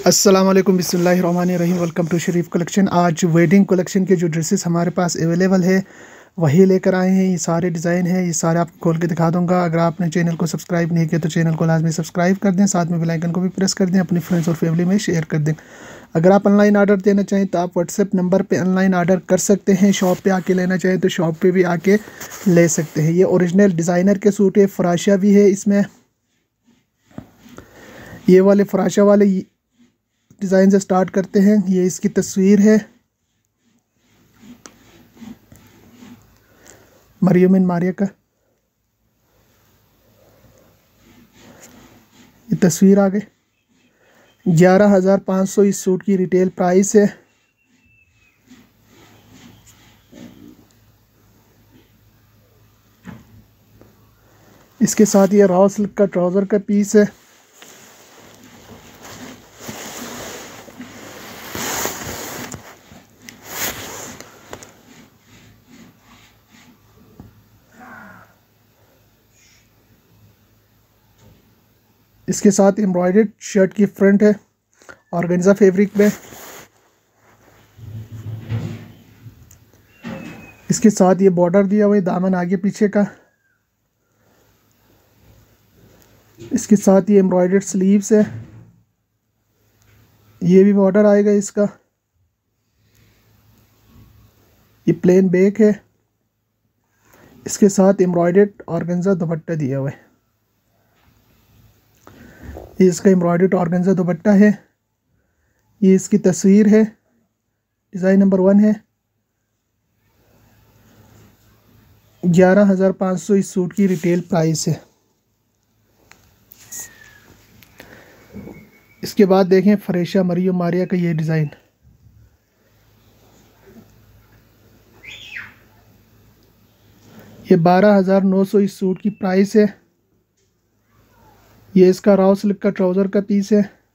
अस्सलाम वालेकुम बिस्मिल्लाहिर्रहमानिर्रहीम। Welcome to Sharif collection. आज वेडिंग कलेक्शन के जो ड्रेसेस हमारे पास अवेलेबल है वही लेकर आए हैं। ये सारे डिज़ाइन है, ये सारे आपको खोल के दिखा दूंगा। अगर आपने चैनल को सब्सक्राइब नहीं किया तो चैनल को लाजमी सब्सक्राइब कर दें, साथ में बेल आइकन को भी प्रेस कर दें, अपनी फ्रेंड्स और फैमिली में शेयर कर दें। अगर आप ऑनलाइन ऑर्डर देना चाहें तो आप व्हाट्सएप नंबर पर ऑनलाइन ऑर्डर कर सकते हैं। शॉप पर आके लेना चाहें तो शॉप पर भी आके ले सकते हैं। ये ओरिजिनल डिज़ाइनर के सूट है, फराशा भी है इसमें। ये वाले फराशा वाले डिज़ाइन से स्टार्ट करते हैं। ये इसकी तस्वीर है, मरियम इन मारिया का ये तस्वीर आ गई। 11,500 इस सूट की रिटेल प्राइस है। इसके साथ ये रॉ सिल्क का ट्राउज़र का पीस है। इसके साथ एम्ब्रॉयडर्ड शर्ट की फ्रंट है ऑर्गेन्जा फैब्रिक में। इसके साथ ये बॉर्डर दिया हुआ है, दामन आगे पीछे का। इसके साथ ये एम्ब्रॉयडर्ड स्लीव्स है, ये भी बॉर्डर आएगा इसका। ये प्लेन बैक है, इसके साथ एम्ब्रॉयडर्ड ऑर्गेन्जा दुपट्टा दिया हुआ है। ये इसका एम्ब्रॉयडर्ड ऑर्गेन्जा दुपट्टा है। ये इसकी तस्वीर है, डिज़ाइन नंबर 1 है। 11,500 इस सूट की रिटेल प्राइस है। इसके बाद देखें फरेशा मरियम मारिया का ये डिज़ाइन। ये 12,900 इस सूट की प्राइस है। ये इसका रॉ सिल्क का ट्राउज़र का पीस है।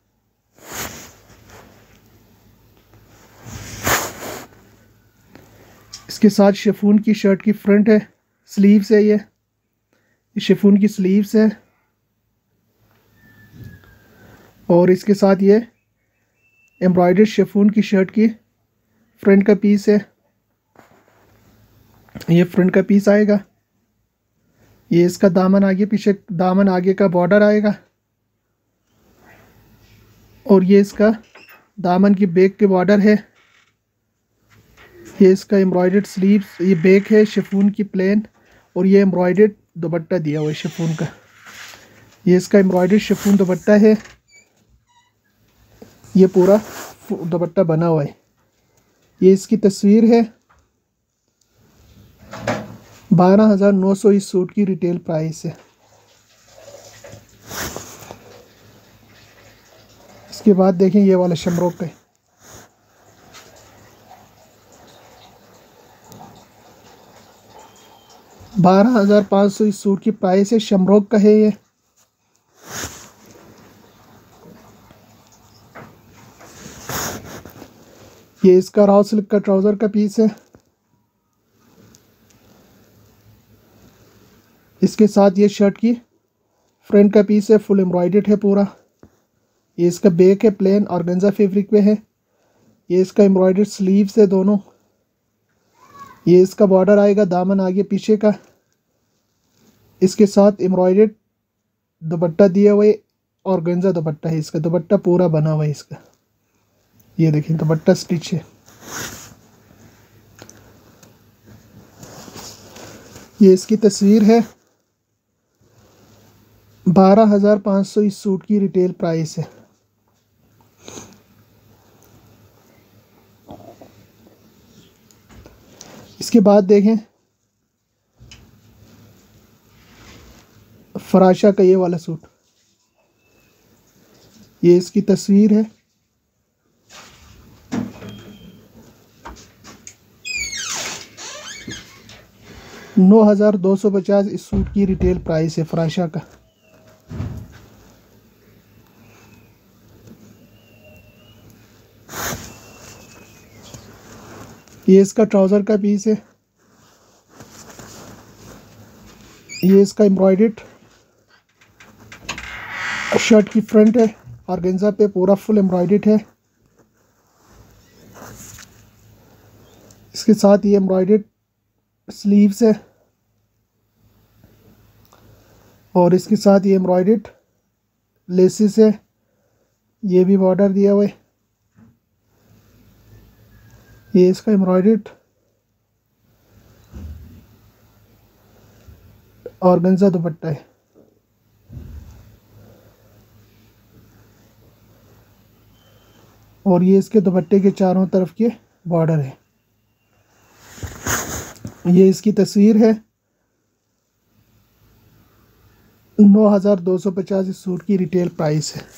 इसके साथ शिफॉन की शर्ट की फ्रंट है, स्लीव्स है। ये शिफॉन की स्लीव्स है और इसके साथ ये एम्ब्रॉयडर्ड शिफॉन की शर्ट की फ्रंट का पीस है। ये फ्रंट का पीस आएगा। ये इसका दामन आगे पीछे, दामन आगे का बॉर्डर आएगा और ये इसका दामन की बैक के बॉर्डर है। ये इसका एम्ब्रॉयडर्ड स्लीव्स, ये बैक है शिफॉन की प्लेन और ये एम्ब्रॉयडर्ड दुपट्टा दिया हुआ है शिफॉन का। ये इसका एम्ब्रॉयडर्ड शिफॉन दुपट्टा है, ये पूरा दुपट्टा बना हुआ है। ये इसकी तस्वीर है। 12,900 इस सूट की रिटेल प्राइस है। इसके बाद देखें ये वाला शमरोक का है। $12,500 इस सूट की प्राइस है, शमरोक का है ये। ये इसका रॉ सिल्क का ट्राउज़र का पीस है। इसके साथ ये शर्ट की फ्रंट का पीस है, फुल एम्ब्रॉयडर्ड है पूरा। ये इसका बैक है, प्लेन ऑर्गेन्जा फैब्रिक में है। ये इसका एम्ब्रॉयडर्ड स्लीव्स है दोनों। ये इसका बॉर्डर आएगा दामन आगे पीछे का। इसके साथ एम्ब्रॉयडर्ड दुपट्टा दिया हुआ है, ऑर्गेन्जा दुपट्टा है। इसका दुपट्टा पूरा बना हुआ है इसका। ये देखें दुपट्टा स्टिच है। ये इसकी तस्वीर है। 12,500 इस सूट की रिटेल प्राइस है। इसके बाद देखें फराशा का ये वाला सूट। ये इसकी तस्वीर है। $9,250 इस सूट की रिटेल प्राइस है फराशा का। ये इसका ट्राउज़र का पीस है। ये इसका एम्ब्रॉयडर्ड शर्ट की फ्रंट है, ऑर्गेन्जा पे पूरा फुल एम्ब्रॉयडर्ड है। इसके साथ ये एम्ब्रॉयडर्ड स्लीव्स है और इसके साथ ये एम्ब्रॉयडर्ड लेसिस है। ये भी बॉर्डर दिया हुआ है। ये इसका एम्ब्रॉयडर्ड ऑर्गेन्जा दुपट्टा है। और ये इसके दुपट्टे के चारों तरफ के बॉर्डर है। ये इसकी तस्वीर है। 9,250 इस सूट की रिटेल प्राइस है।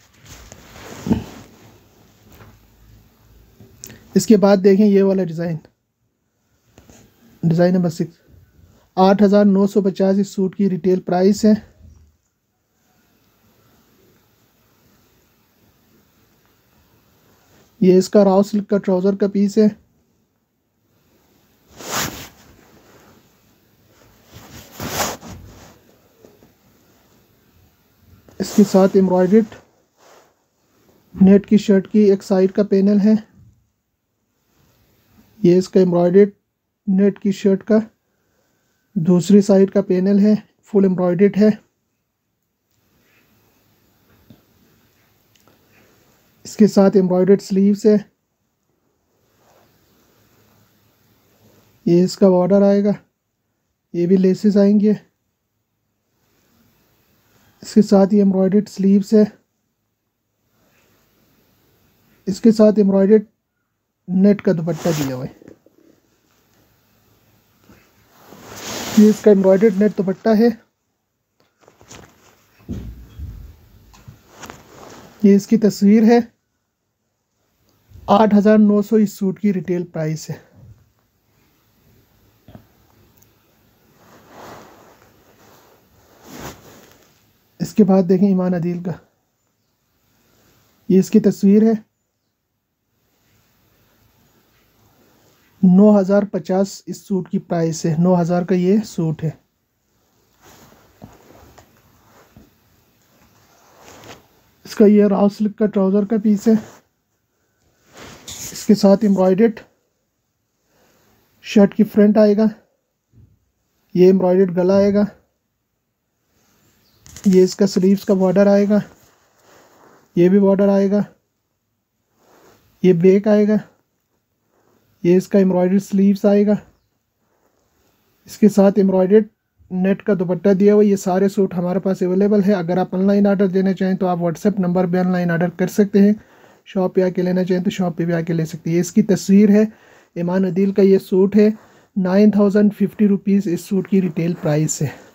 इसके बाद देखें ये वाला डिज़ाइन नंबर 6। 8,950 इस सूट की रिटेल प्राइस है। ये इसका राव सिल्क का ट्राउज़र का पीस है। इसके साथ एम्ब्रॉयडर्ड नेट की शर्ट की एक साइड का पैनल है। ये इसका एम्ब्रॉयडर्ड नेट की शर्ट का दूसरी साइड का पैनल है, फुल एम्ब्रॉयडर्ड है। इसके साथ एम्ब्रॉयडर्ड स्लीव्स है। ये इसका बॉर्डर आएगा। ये भी लेसेस आएंगे। इसके साथ ये एम्ब्रॉयडर्ड स्लीव्स है। इसके साथ एम्ब्रॉयडर्ड नेट का दुपट्टा दिया हुआ है। ये इसका एम्ब्रॉयडर्ड नेट दुपट्टा है। ये इसकी तस्वीर है। 8,900 इस सूट की रिटेल प्राइस है। इसके बाद देखें ईमान अदील का। ये इसकी तस्वीर है। 9,050 इस सूट की प्राइस है। 9,000 का ये सूट है। इसका ये राव सिल्क का ट्राउज़र का पीस है। इसके साथ एम्ब्रॉयडर्ड शर्ट की फ्रंट आएगा। ये एम्ब्रॉयडर्ड गला आएगा। ये इसका स्लीव्स का बॉर्डर आएगा। ये भी बॉर्डर आएगा। ये बैक आएगा। ये इसका एम्ब्रॉयडर्ड स्लीव्स आएगा। इसके साथ एम्ब्रॉयडर्ड नेट का दुपट्टा दिया हुआ। ये सारे सूट हमारे पास अवेलेबल है। अगर आप ऑनलाइन ऑर्डर देना चाहें तो आप व्हाट्सएप नंबर पे ऑनलाइन ऑर्डर कर सकते हैं। शॉप पे आके लेना चाहें तो शॉप पे भी आके ले सकते हैं। ये इसकी तस्वीर है। ईमान अदील का ये सूट है। 9,050 रुपीज़ इस सूट की रिटेल प्राइस है।